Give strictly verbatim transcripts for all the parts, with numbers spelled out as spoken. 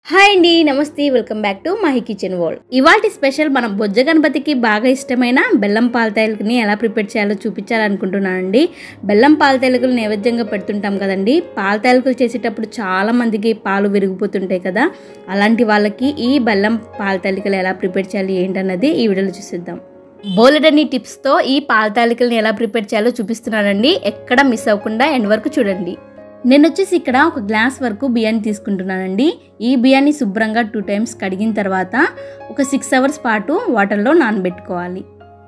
Hi అండి, నమస్తే. Welcome back to Mahi kitchen world. ఇవాల్టి స్పెషల్ మనం బొజ్జ గణపతికి బాగా ఇష్టమైన బెల్లం పాలతాలికని ఎలా ప్రిపేర్ చేయాలో చూపించాలనుకుంటున్నానండి. బెల్లం పాలతాలికలు నైవేద్యంగా పెడుతుంటాం కదండి. పాలతాలికలు చేసేటప్పుడు చాలా మందికి పాలు విరిగిపోతుంటాయి కదా, అలాంటి వాళ్ళకి ఈ బెల్లం పాలతాలికలు ఎలా ప్రిపేర్ చేయాలి ఏంటన్నది ఈ వీడియోలో చూసిద్దాం. బోలెడన్ని టిప్స్తో ఈ పాలతాలికల్ని ఎలా ప్రిపేర్ చేయాలో చూపిస్తున్నానండి. ఎక్కడ మిస్ అవ్వకుండా ఎండ్ వరకు చూడండి. నేను వచ్చేసి ఇక్కడ ఒక గ్లాస్ వరకు బియ్యాన్ని తీసుకుంటున్నానండి. ఈ బియ్యాన్ని శుభ్రంగా టూ టైమ్స్ కడిగిన తర్వాత ఒక సిక్స్ అవర్స్ పాటు వాటర్లో నానబెట్టుకోవాలి.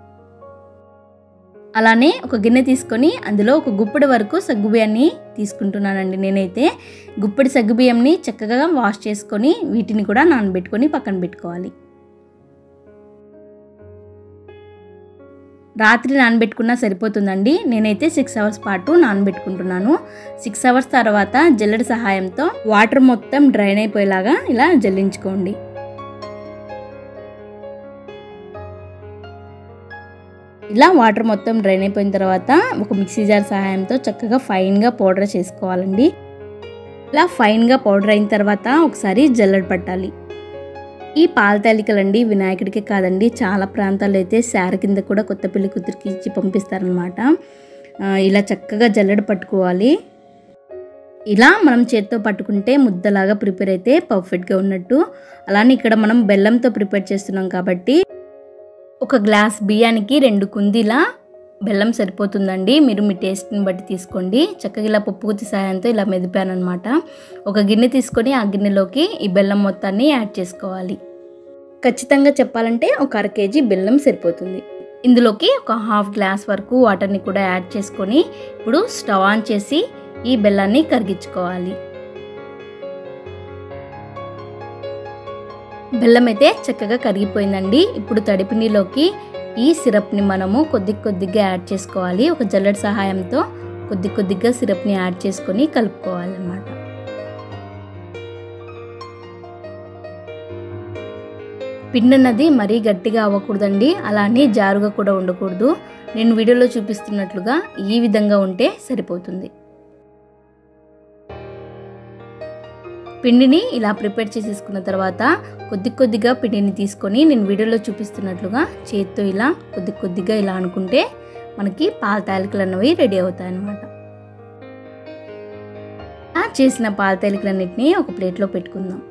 అలానే ఒక గిన్నె తీసుకొని అందులో ఒక గుప్పెడి వరకు సగ్గుబియ్యాన్ని తీసుకుంటున్నానండి. నేనైతే గుప్పెడి సగ్గుబియ్యంని చక్కగా వాష్ చేసుకొని వీటిని కూడా నానబెట్టుకొని పక్కన పెట్టుకోవాలి. రాత్రి నానబెట్టుకున్నా సరిపోతుందండి. నేనైతే సిక్స్ అవర్స్ పాటు నానబెట్టుకుంటున్నాను. సిక్స్ అవర్స్ తర్వాత జల్లెడ సహాయంతో వాటర్ మొత్తం డ్రైన్ అయిపోయేలాగా ఇలా జల్లించుకోండి. ఇలా వాటర్ మొత్తం డ్రైన్ అయిపోయిన తర్వాత ఒక మిక్సీ జార్ సహాయంతో చక్కగా ఫైన్గా పౌడర్ చేసుకోవాలండి. ఇలా ఫైన్గా పౌడర్ అయిన తర్వాత ఒకసారి జల్లెడ పట్టాలి. ఈ పాలతాలికలండి వినాయకుడికి కాదండి, చాలా ప్రాంతాల్లో అయితే శారీ కింద కూడా కొత్త పెళ్లి కూతురికి ఇచ్చి పంపిస్తారనమాట. ఇలా చక్కగా జల్లెడ పట్టుకోవాలి. ఇలా మనం చేత్తో పట్టుకుంటే ముద్దలాగా ప్రిపేర్ అయితే పర్ఫెక్ట్గా ఉన్నట్టు. అలానే ఇక్కడ మనం బెల్లంతో ప్రిపేర్ చేస్తున్నాం కాబట్టి ఒక గ్లాస్ బియ్యానికి రెండు కుందీల బెల్లం సరిపోతుందండి. మీరు మీ టేస్ట్ని బట్టి తీసుకోండి. చక్కగా ఇలా పప్పుగుత్తి సహాయంతో ఇలా మెదిపాను అనమాట. ఒక గిన్నె తీసుకొని ఆ గిన్నెలోకి ఈ బెల్లం మొత్తాన్ని యాడ్ చేసుకోవాలి. ఖచ్చితంగా చెప్పాలంటే ఒక అర కేజీ బెల్లం సరిపోతుంది. ఇందులోకి ఒక హాఫ్ గ్లాస్ వరకు వాటర్ని కూడా యాడ్ చేసుకొని ఇప్పుడు స్టవ్ ఆన్ చేసి ఈ బెల్లాన్ని కరిగించుకోవాలి. బెల్లం అయితే చక్కగా కరిగిపోయిందండి. ఇప్పుడు తడిపిండిలోకి ఈ సిరప్ని మనము కొద్ది కొద్దిగా యాడ్ చేసుకోవాలి. ఒక జల్లెడ సహాయంతో కొద్ది కొద్దిగా సిరప్ని యాడ్ చేసుకొని కలుపుకోవాలన్నమాట. పిండి అన్నది మరీ గట్టిగా అవ్వకూడదండి, అలానే జారుగా కూడా ఉండకూడదు. నేను వీడియోలో చూపిస్తున్నట్లుగా ఈ విధంగా ఉంటే సరిపోతుంది. పిండిని ఇలా ప్రిపేర్ చేసేసుకున్న తర్వాత కొద్ది కొద్దిగా పిండిని తీసుకొని నేను వీడియోలో చూపిస్తున్నట్లుగా చేత్తో ఇలా కొద్ది కొద్దిగా ఇలా అనుకుంటే మనకి పాలతాలికలు అన్నవి రెడీ అవుతాయి అన్నమాట. ఆ చేసిన పాలతాలికలన్నిటిని ఒక ప్లేట్లో పెట్టుకుందాం.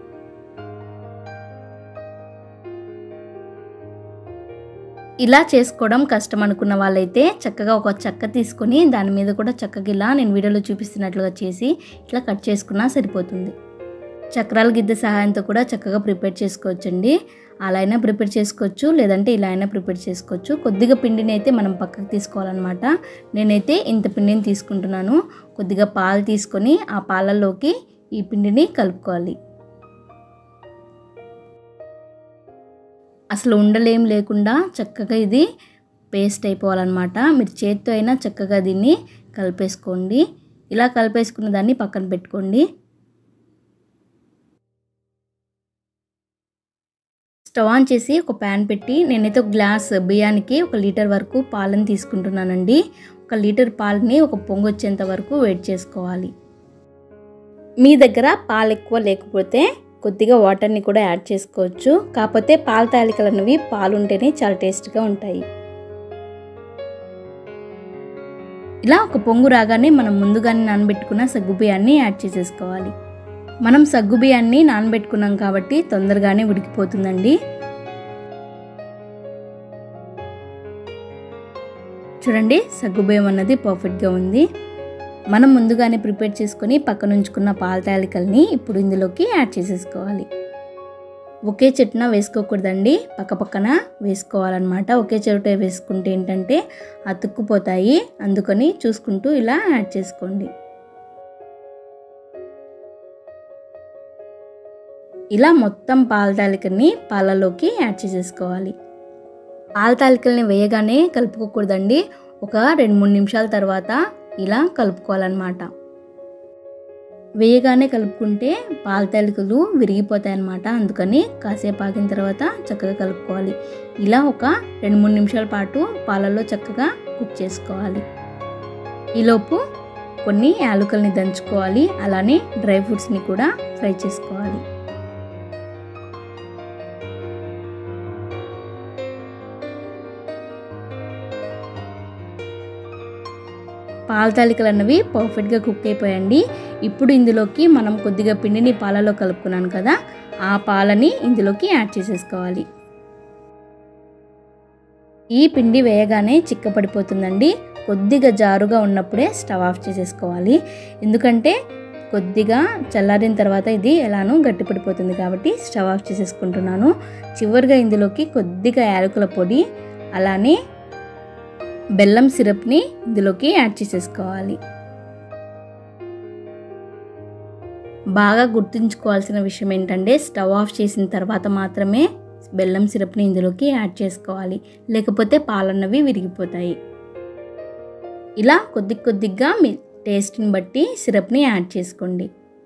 ఇలా చేసుకోవడం కష్టం అనుకున్న వాళ్ళైతే చక్కగా ఒక చెక్క తీసుకొని దాని మీద కూడా చక్కగా ఇలా నేను వీడియోలో చూపిస్తున్నట్లుగా చేసి ఇట్లా కట్ చేసుకున్నా సరిపోతుంది. చక్రాల గిద్దె సహాయంతో కూడా చక్కగా ప్రిపేర్ చేసుకోవచ్చండి. అలా అయినా ప్రిపేర్ చేసుకోవచ్చు, లేదంటే ఇలా అయినా ప్రిపేర్ చేసుకోవచ్చు. కొద్దిగా పిండిని అయితే మనం పక్కకు తీసుకోవాలన్నమాట. నేనైతే ఇంత పిండిని తీసుకుంటున్నాను. కొద్దిగా పాలు తీసుకొని ఆ పాలల్లోకి ఈ పిండిని కలుపుకోవాలి. అసలు ఉండలేం లేకుండా చక్కగా ఇది పేస్ట్ అయిపోవాలన్నమాట. మీరు చేత్తో అయినా చక్కగా దీన్ని కలిపేసుకోండి. ఇలా కలిపేసుకున్న దాన్ని పక్కన పెట్టుకోండి. స్టవ్ ఆన్ చేసి ఒక ప్యాన్ పెట్టి నేనైతే ఒక గ్లాస్ బియ్యానికి ఒక లీటర్ వరకు పాలను తీసుకుంటున్నానండి. ఒక లీటర్ పాలని ఒక పొంగు వచ్చేంత వరకు వేడి చేసుకోవాలి. మీ దగ్గర పాలు ఎక్కువ లేకపోతే కొద్దిగా వాటర్ని కూడా యాడ్ చేసుకోవచ్చు. కాకపోతే పాలతాలికలు అనేవి పాలు ఉంటేనే చాలా టేస్ట్గా ఉంటాయి. ఇలా ఒక పొంగు రాగానే మనం ముందుగానే నానబెట్టుకున్న సగ్గుబియ్యాన్ని యాడ్ చేసేసుకోవాలి. మనం సగ్గుబియ్యాన్ని నానబెట్టుకున్నాం కాబట్టి తొందరగానే ఉడికిపోతుందండి. చూడండి, సగ్గుబియ్యం అన్నది పర్ఫెక్ట్గా ఉంది. మనం ముందుగానే ప్రిపేర్ చేసుకొని పక్కన ఉంచుకున్న పాలతాలికల్ని ఇప్పుడు ఇందులోకి యాడ్ చేసేసుకోవాలి. ఒకే చెట్టున వేసుకోకూడదండి, పక్క పక్కన వేసుకోవాలన్నమాట. ఒకే చెరుట వేసుకుంటే ఏంటంటే అతుక్కుపోతాయి. అందుకని చూసుకుంటూ ఇలా యాడ్ చేసుకోండి. ఇలా మొత్తం పాలతాలికల్ని పాలలోకి యాడ్ చేసేసుకోవాలి. పాలతాలికల్ని వేయగానే కలుపుకోకూడదండి. ఒక రెండు మూడు నిమిషాల తర్వాత ఇలా కలుపుకోవాలన్నమాట. వేయగానే కలుపుకుంటే పాలతాలికలు విరిగిపోతాయి అన్నమాట. అందుకని కాసేపు ఆగిన తర్వాత చక్కగా కలుపుకోవాలి. ఇలా ఒక రెండు మూడు నిమిషాల పాటు పాలల్లో చక్కగా కుక్ చేసుకోవాలి. ఈలోపు కొన్ని యాలకుల్ని దంచుకోవాలి. అలానే డ్రై ఫ్రూట్స్ని కూడా ఫ్రై చేసుకోవాలి. పాల తాలికలు అన్నవి పర్ఫెక్ట్గా కుక్ అయిపోయండి. ఇప్పుడు ఇందులోకి మనం కొద్దిగా పిండిని పాలలో కలుపుకున్నాను కదా, ఆ పాలని ఇందులోకి యాడ్ చేసేసుకోవాలి. ఈ పిండి వేయగానే చిక్కపడిపోతుందండి. కొద్దిగా జారుగా ఉన్నప్పుడే స్టవ్ ఆఫ్ చేసేసుకోవాలి. ఎందుకంటే కొద్దిగా చల్లారిన తర్వాత ఇది ఎలానో గట్టిపడిపోతుంది కాబట్టి స్టవ్ ఆఫ్ చేసేసుకుంటున్నాను. చివరిగా ఇందులోకి కొద్దిగా యాలకుల పొడి అలానే బెల్లం సిరప్ని ఇందులోకి యాడ్ చేసేసుకోవాలి. బాగా గుర్తుంచుకోవాల్సిన విషయం ఏంటంటే స్టవ్ ఆఫ్ చేసిన తర్వాత మాత్రమే బెల్లం సిరప్ని ఇందులోకి యాడ్ చేసుకోవాలి, లేకపోతే పాలన్నవి విరిగిపోతాయి. ఇలా కొద్ది కొద్దిగా మీ టేస్ట్ని బట్టి సిరప్ని యాడ్ చేసుకోండి.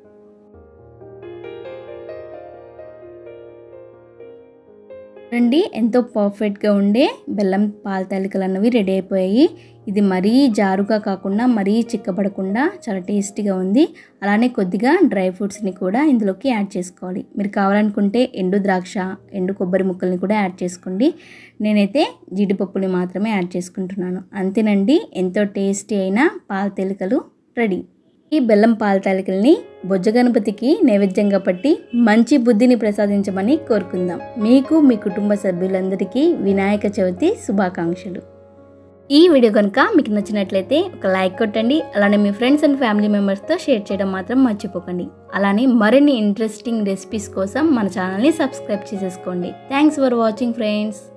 రండి, ఎంతో పర్ఫెక్ట్గా ఉండే బెల్లం పాల తాలికలు అన్నవి రెడీ అయిపోయాయి. ఇది మరీ జారుగా కాకుండా మరీ చిక్కబడకుండా చాలా టేస్టీగా ఉంది. అలానే కొద్దిగా డ్రై ఫ్రూట్స్ని కూడా ఇందులోకి యాడ్ చేసుకోవాలి. మీరు కావాలనుకుంటే ఎండు ద్రాక్ష, ఎండు కొబ్బరి ముక్కల్ని కూడా యాడ్ చేసుకోండి. నేనైతే జీడిపప్పుని మాత్రమే యాడ్ చేసుకుంటున్నాను. అంతేనండి, ఎంతో టేస్టీ అయిన పాల తాలికలు రెడీ. ఈ బెల్లం పాల తాలికల్ని బొజ్జ గణపతికి నైవేద్యంగా పట్టి మంచి బుద్ధిని ప్రసాదించమని కోరుకుందాం. మీకు మీ కుటుంబ సభ్యులందరికీ వినాయక చవితి శుభాకాంక్షలు. ఈ వీడియో కనుక మీకు నచ్చినట్లయితే ఒక లైక్ కొట్టండి. అలానే మీ ఫ్రెండ్స్ అండ్ ఫ్యామిలీ మెంబర్స్తో షేర్ చేయడం మాత్రం మర్చిపోకండి. అలానే మరిన్ని ఇంట్రెస్టింగ్ రెసిపీస్ కోసం మన ఛానల్ని సబ్స్క్రైబ్ చేసేసుకోండి. Thanks for watching friends.